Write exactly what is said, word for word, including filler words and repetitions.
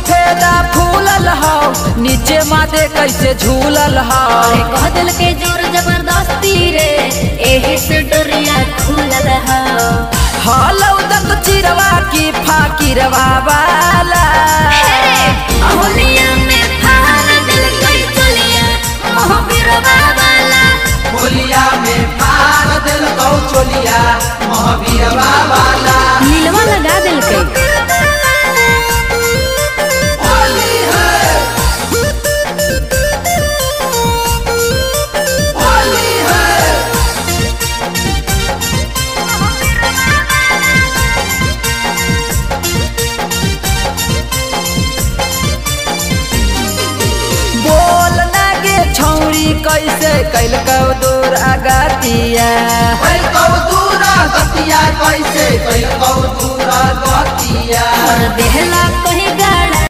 सफेदा फूलल हो नीचे माथे कैसे झूलल हो। कह दिल के जोर जबरदस्ती रे एही से डोरिया खुलल हो। हालौ दत चिरवा की फाकिरवा वाला होलिया में फार दिल कोई चलिया महावीरवा वाला। होलिया में फार दिल को चलिया महावीरवा वाला। नीलवा लगा दिल के होली है होली है बोल नागे छौरी कैसे कैल कौ दूर अगतिया कैल कौ दूर अगतिया कैसे कैल कौ दूर अगतिया और देहला कहेगा